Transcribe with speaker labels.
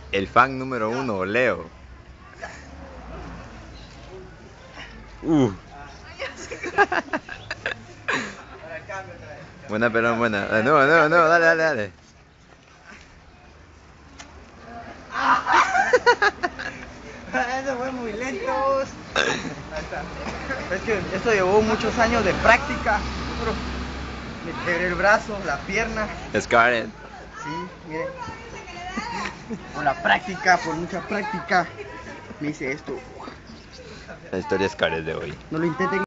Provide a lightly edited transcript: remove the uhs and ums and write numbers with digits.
Speaker 1: El fan número uno, Leo. Buena, pero buena. No, dale, dale.
Speaker 2: Eso fue muy lento. Es que esto llevó muchos años de práctica. Me quebré el brazo, la pierna.
Speaker 1: Scarlett.
Speaker 2: Sí, miren. Por la práctica, por mucha práctica, me hice esto.
Speaker 1: La historia Scarlett de hoy.
Speaker 2: No lo intenten.